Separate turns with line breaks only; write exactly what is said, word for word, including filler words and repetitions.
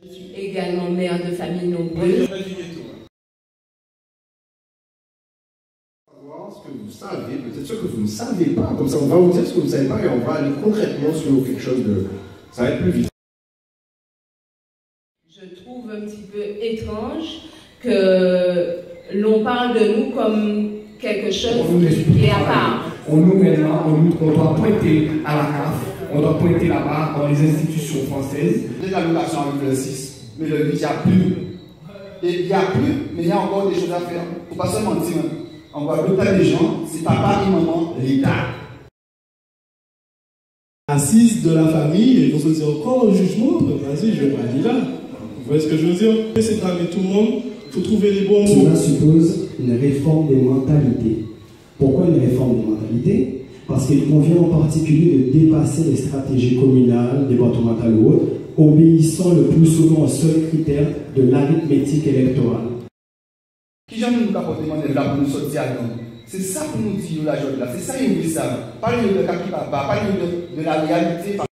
Je suis également mère de famille nombreuse.
Ce que vous savez, peut-être ce que vous ne savez pas, comme ça on va vous dire ce que vous ne savez pas et on va aller concrètement sur quelque chose de... Ça va être plus vite.
Je trouve un petit peu étrange que l'on parle de nous comme quelque chose qui est à part.
On nous maintenant, on, nous, on doit pointer à la C A F, on doit pointer là-bas dans les institutions françaises.
L'allocation arrive le six, mais le huit, il n'y a plus. Et il n'y a plus, mais il y a encore des choses à faire. Il ne faut pas se mentir. On voit d'autres des gens, c'est papa et maman, l'État.
Assise de la famille, et ils vont se dire encore au jugement, vas-y, je vais pas dire là. Vous voyez ce que je veux dire? C'est calmer tout le monde, il faut trouver les bons mots.
Cela suppose une réforme des mentalités. Pourquoi une réforme des mentalités? Parce qu'il convient en particulier de dépasser les stratégies communales, départementales ou autres, obéissant le plus souvent au seul critère de l'arithmétique électorale.
Qui jamais nous apporter mon là pour nous sortir à nous? C'est ça pour nous dire la joie là, c'est ça qu'ils nous savent. Pas de papa, pas de la réalité.